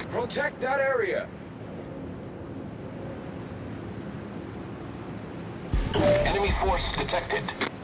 Protect that area. Enemy force detected.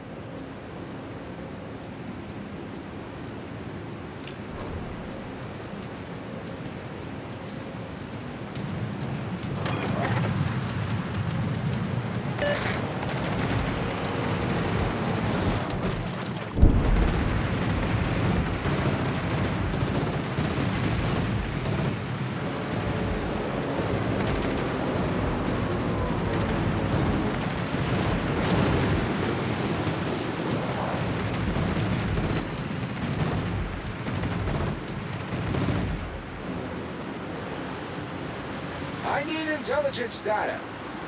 I need intelligence data.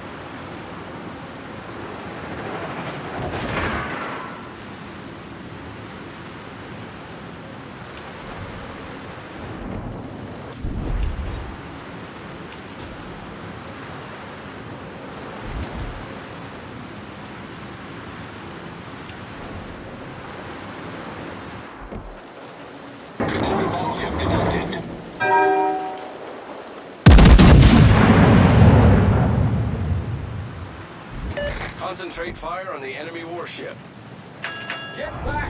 Enemy battleship detected. Concentrate fire on the enemy warship. Get back!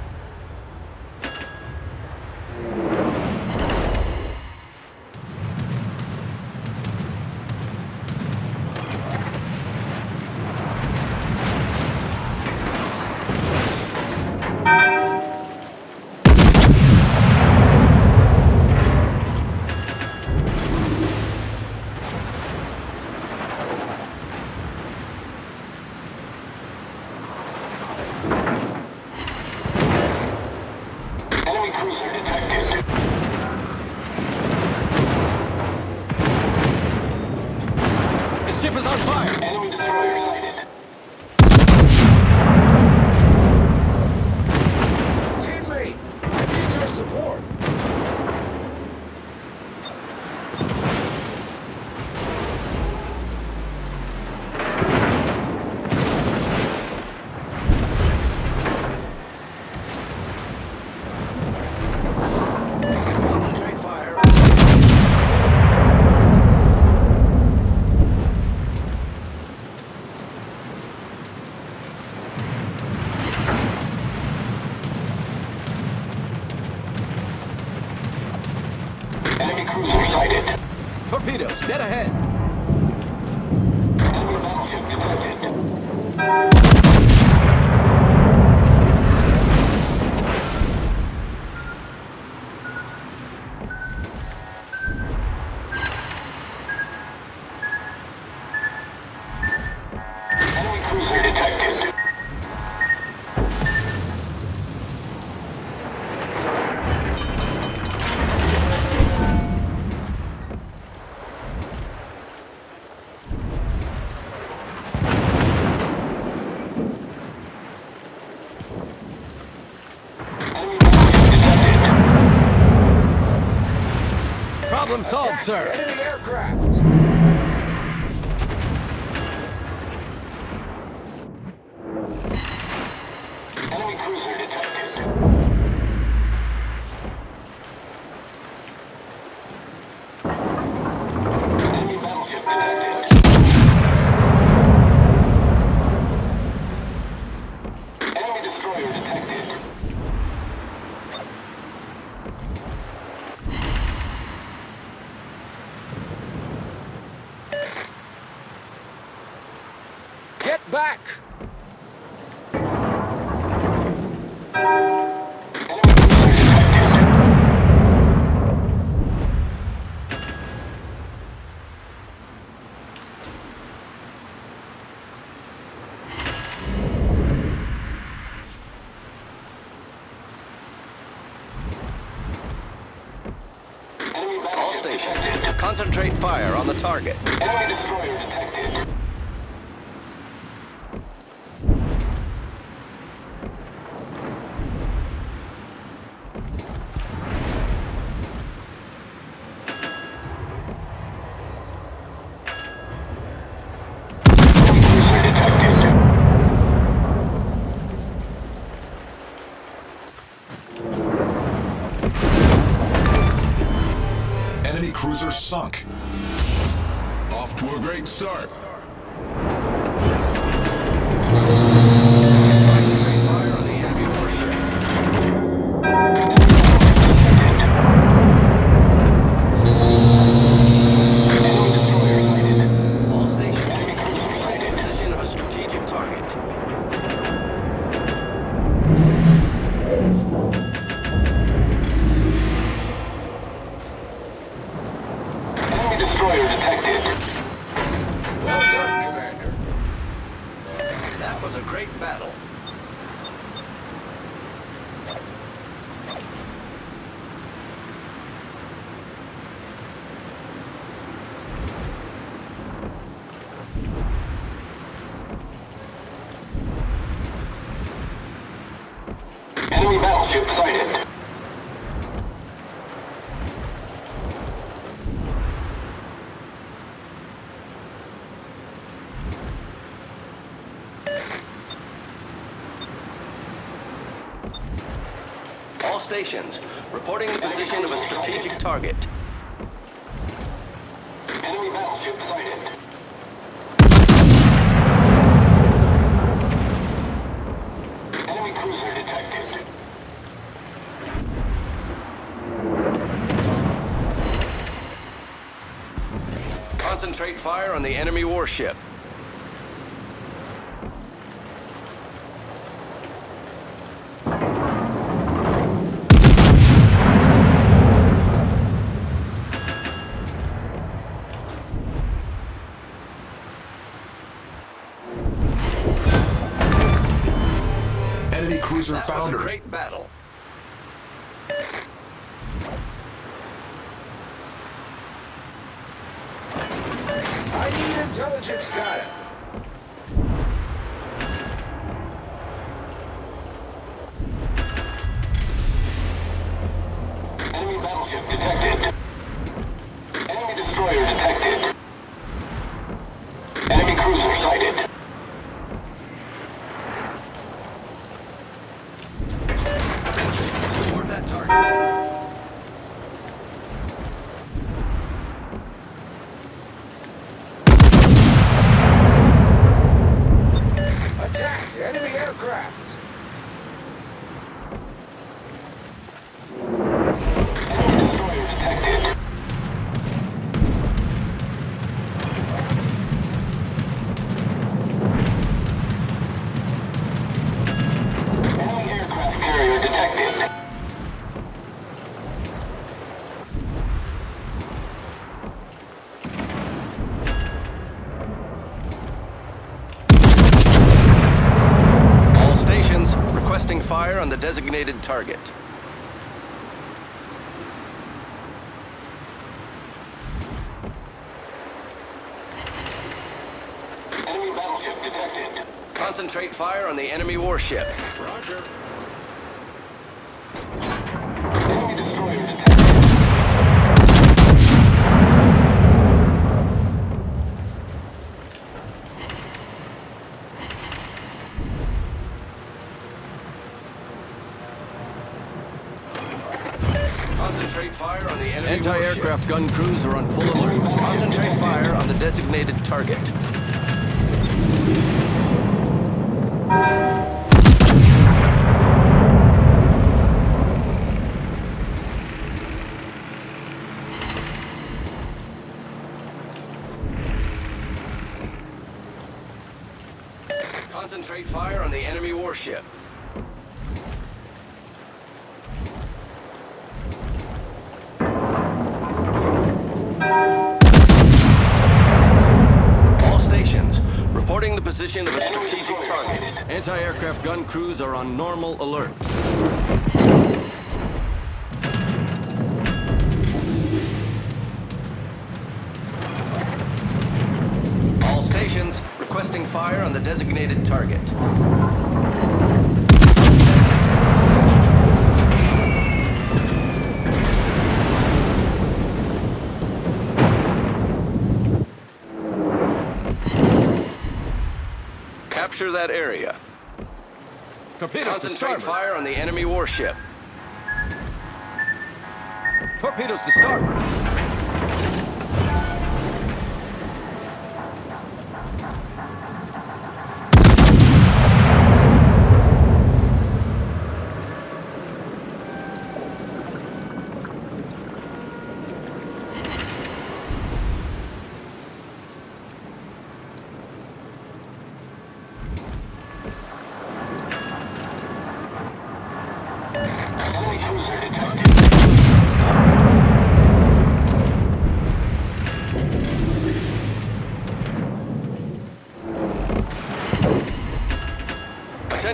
Enemy cruiser detected. The ship is on fire. Enemy destroyer sighted. Teammate, I need your support. Concentrate fire. Enemy cruiser sighted. Torpedoes, dead ahead. Enemy battleship detected. Enemy cruiser detected. Enemy battleship detected. Problem solved, Attack sir. enemy aircraft. Enemy cruiser detected. Enemy battleship detected. Enemy destroyer detected. Get back! Enemy cruiser detected. Enemy All battleship stations, detected. concentrate fire on the target. Enemy destroyer detected. Enemy cruiser detected. Enemy Enemy cruiser sunk. Off to a great start. Concentrate fire on the enemy warship. Enemy destroyer sighted. All stations. Enemy cruiser sighted. Position of a strategic target. Enemy destroyer detected. Well done, Commander. That was a great battle. Enemy battleship sighted. All stations, reporting the position of a strategic target. Enemy battleship sighted. Enemy cruiser detected. Concentrate fire on the enemy warship. Enemy cruiser That was a foundered. great battle. I need intelligence data. Enemy battleship detected. Enemy destroyer detected. Enemy cruiser sighted. Attention, support that target. Attack enemy aircraft. Enemy destroyer detected. Enemy aircraft carrier detected. All stations requesting fire on the designated target. Enemy battleship detected. Concentrate fire on the enemy warship. Roger. Enemy destroyer detected. Concentrate fire on the enemy anti-aircraft gun crews are on full alert. Concentrate fire on the designated target. Concentrate fire on the enemy warship. All stations, reporting the position of a strategic target. Anti-aircraft gun crews are on normal alert. All stations, requesting fire on the designated target. Capture that area. Concentrate fire on the enemy warship. Torpedoes to starboard.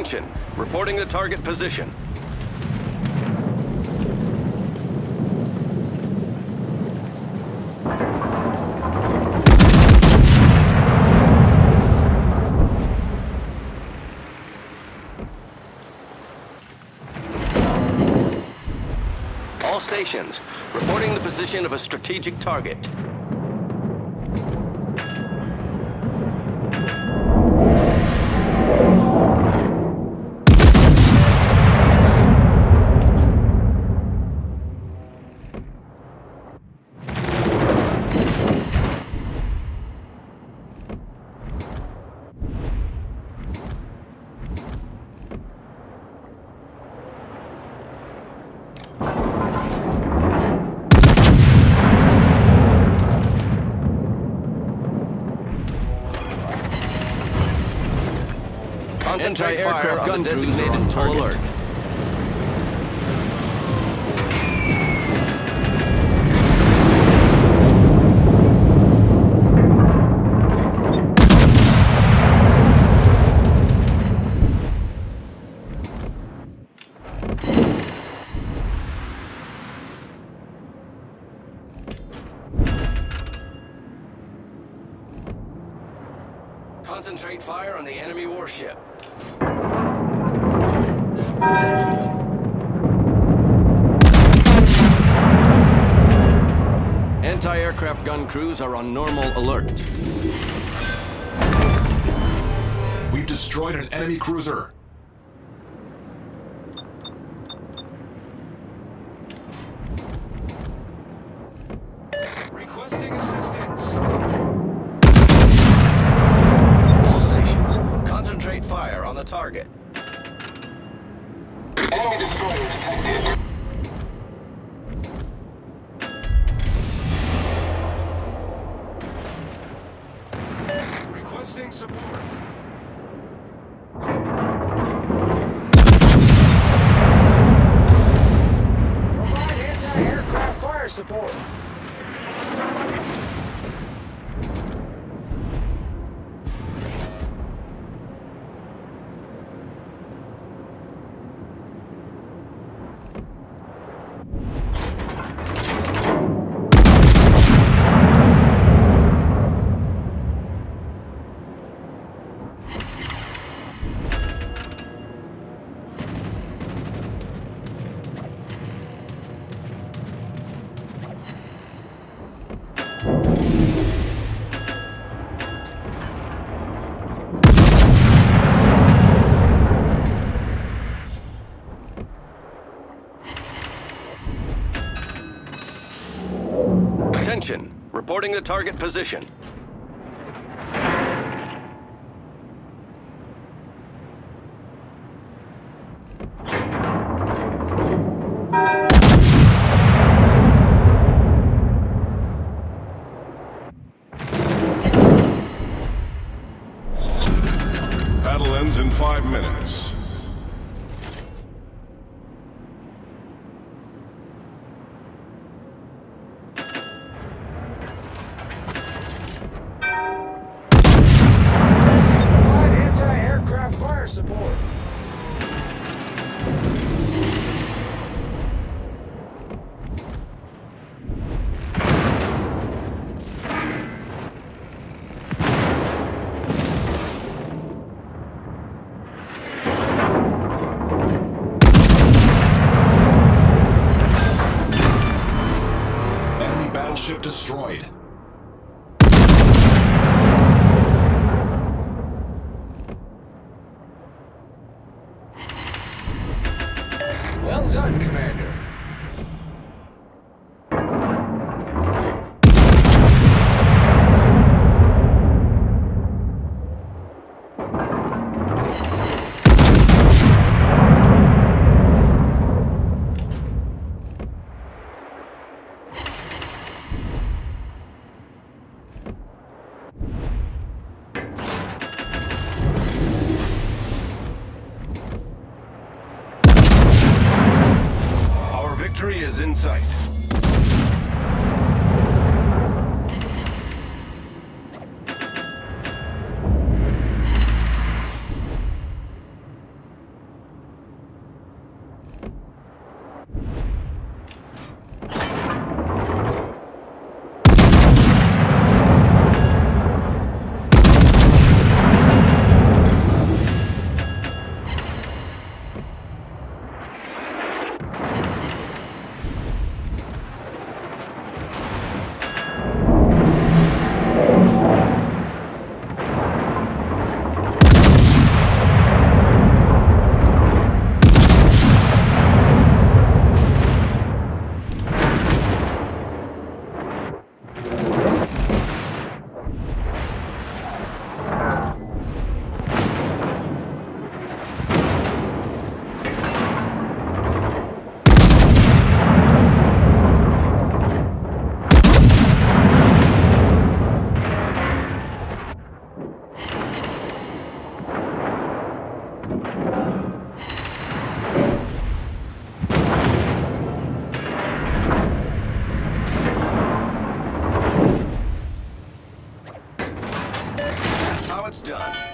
Attention, reporting the target position. All stations, reporting the position of a strategic target. Concentrate fire on the designated full alert. Concentrate fire on the enemy warship. Anti-aircraft gun crews are on normal alert. We've destroyed an enemy cruiser. Requesting assistance. All stations, concentrate fire on the target. Enemy destroyer detected. Requesting support. Provide anti-aircraft fire support. Attention, reporting the target position. Battle ends in 5 minutes. Provide anti-aircraft fire support. Enemy battleship destroyed. Well done, Commander. Our victory is in sight. it's done.